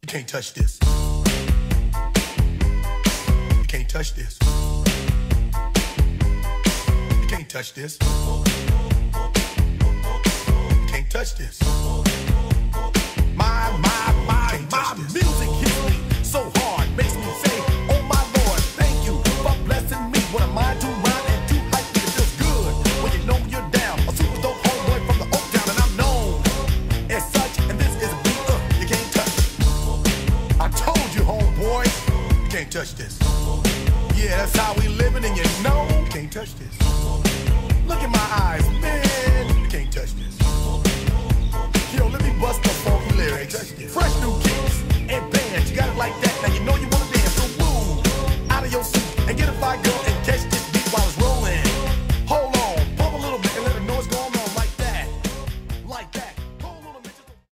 You can't touch this. You can't touch this. You can't touch this. You can't touch this. My music hits me so hard, makes me say, oh my Lord, thank you for blessing me. What am I to rhyme and to hype me? It feels good when you know you're down. A super dope homeboy from the Oak Town, and I'm known as such. And this is a beat you can't touch. I told you, homeboy, you can't touch this. Yeah, that's how we living, and you know you can't touch this. Look in my eyes, man, you can't touch this.